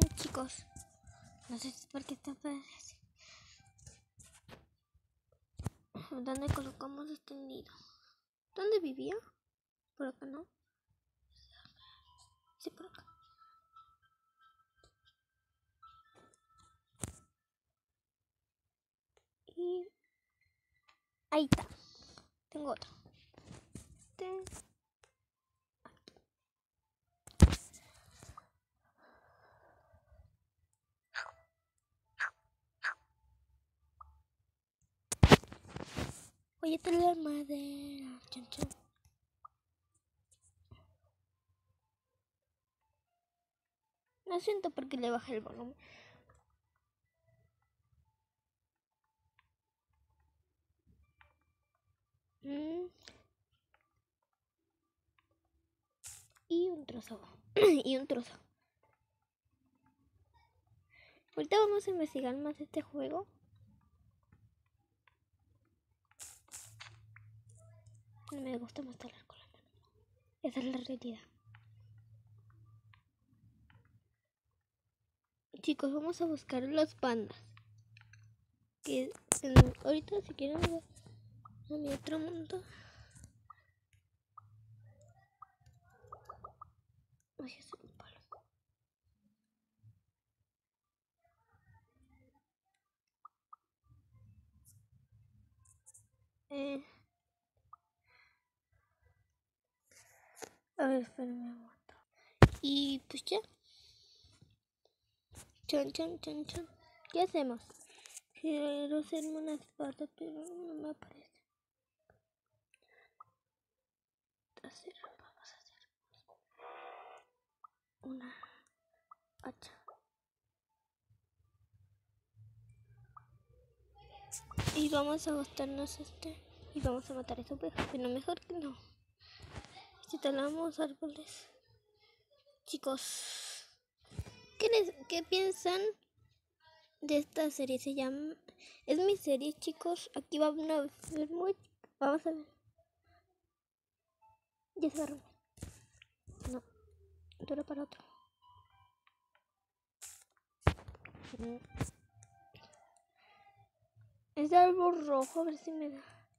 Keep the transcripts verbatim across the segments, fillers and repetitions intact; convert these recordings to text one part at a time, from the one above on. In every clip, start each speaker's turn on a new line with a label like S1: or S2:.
S1: chicos. No sé si por qué está parece. ¿Dónde colocamos este nido? ¿Dónde vivía? Por acá, ¿no? Sí, por acá. Y ahí está. Tengo otro. Este. Voy a traer madera. Chun, chun. No siento por qué le bajé el volumen. Mm. Y un trozo. Y un trozo. Ahorita vamos a investigar más de este juego. No me gusta mostrar con la mano. Esa es la realidad. Chicos, vamos a buscar los pandas. Que en, ahorita si quieren ver a mi otro mundo. Ay, es un palo. Eh. A ver, espérenme un momento. Y pues ya. Chan, chan, chan, chan. ¿Qué hacemos? Quiero hacerme una espada, pero no me aparece. Hacer, vamos a hacer una hacha. Y vamos a gastarnos este. Y vamos a matar a esa oveja. Pero mejor que no. Si talamos árboles. Chicos, ¿qué, les, ¿qué piensan de esta serie? Se llama... Es mi serie, chicos. Aquí va a ver muy... Vamos a ver. Ya se agarró. No. Dura para otro. No. Es de árbol rojo. A ver si me da.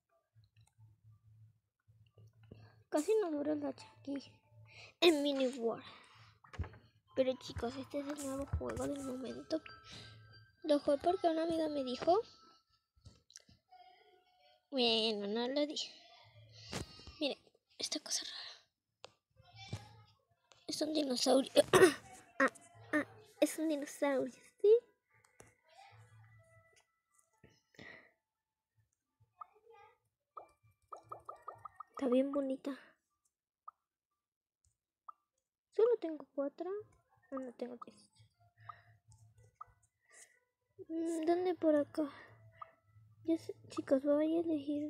S1: Casi no dura el hacha aquí. En Mini War. Pero chicos, este es el nuevo juego del momento. Lo jugué porque una amiga me dijo. Bueno, no lo dije. Miren, esta cosa rara. Es un dinosaurio. ah, ah, es un dinosaurio, ¿sí? Está bien bonita. Solo tengo cuatro. No, no tengo tres. ¿Dónde por acá? Ya sé, chicos, voy a elegir.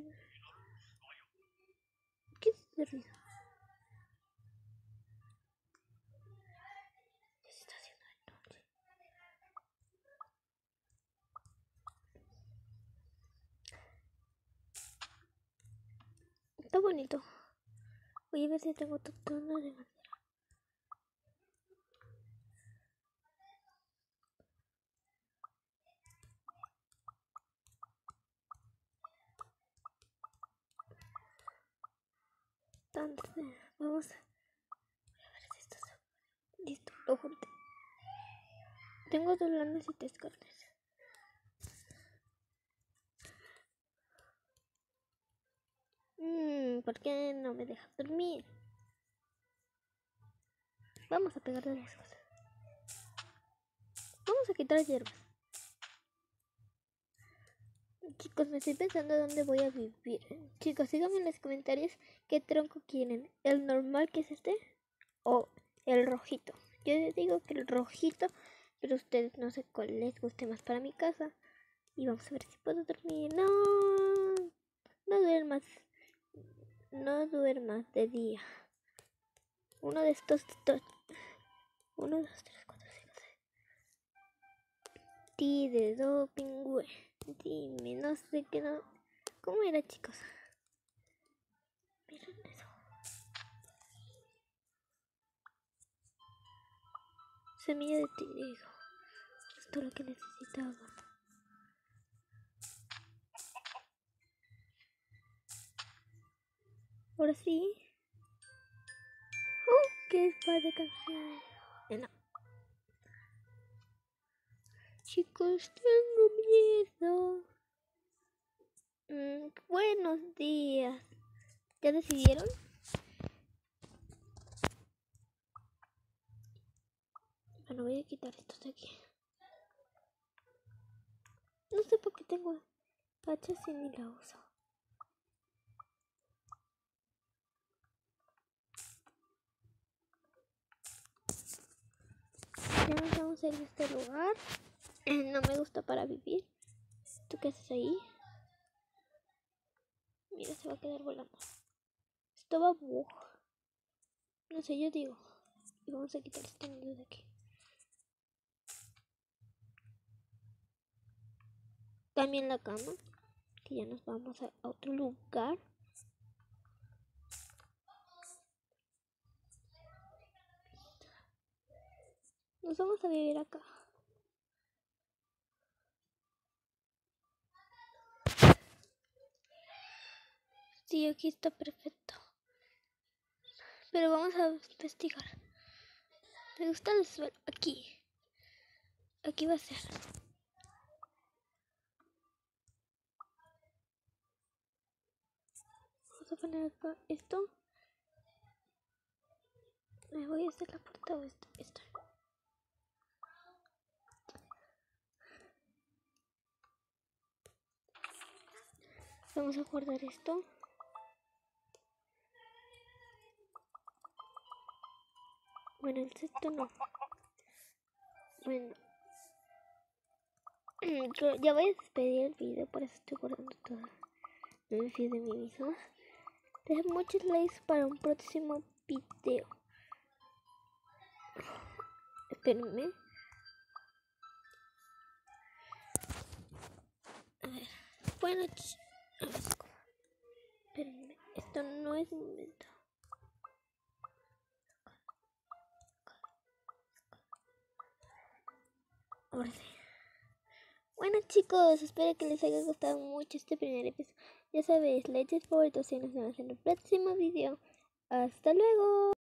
S1: ¿Qué es ese ruido? Ya se está haciendo de noche. Está bonito. Voy a ver si tengo otro tono de madera. Entonces, vamos a ver si esto se... Listo, lo junté. Tengo dos lanas y tres carnes. Mmm, ¿por qué no me dejas dormir? Vamos a pegarle las cosas. Vamos a quitar hierbas. Chicos, me estoy pensando dónde voy a vivir. Chicos, díganme en los comentarios qué tronco quieren. ¿El normal, que es este? ¿O el rojito? Yo les digo que el rojito, pero ustedes no sé cuál les guste más para mi casa. Y vamos a ver si puedo dormir. No, no duermas. No duermas de día. Uno de estos... Uno, dos, tres, cuatro, cinco, seis. Ti de do pingüe. Dime, no sé qué no... ¿Cómo era, chicos? Miren eso. Semilla de trigo. Esto es lo que necesitaba. Ahora sí. ¡Oh! ¡Qué espada de canción! Eh, no. Chicos, tengo miedo. Mm, buenos días. ¿Ya decidieron? Bueno, voy a quitar estos de aquí. No sé por qué tengo hacha si ni la uso. Ya nos vamos a ir de este lugar. No me gusta para vivir. ¿Tú qué haces ahí? Mira, se va a quedar volando. Esto va bug. No sé, yo digo. Y vamos a quitar este mundo de aquí. También la cama. Que ya nos vamos a otro lugar. Nos vamos a vivir acá. Sí, aquí está perfecto. Pero vamos a investigar. Me gusta el suelo. Aquí. Aquí va a ser. Vamos a poner acá esto. Me voy a hacer la puerta o esto. esto. Vamos a guardar esto. Bueno, el sexto no. Bueno. Ya voy a despedir el video, por eso estoy guardando todo. No me fío de mí misma. Dejen muchos likes para un próximo video. Espérenme. A ver. Bueno, a ver, espérenme. Esto no es mi momento. Ahora sí. Bueno chicos, espero que les haya gustado mucho este primer episodio. Ya sabéis, like, favoritos y nos vemos en el próximo video. Hasta luego.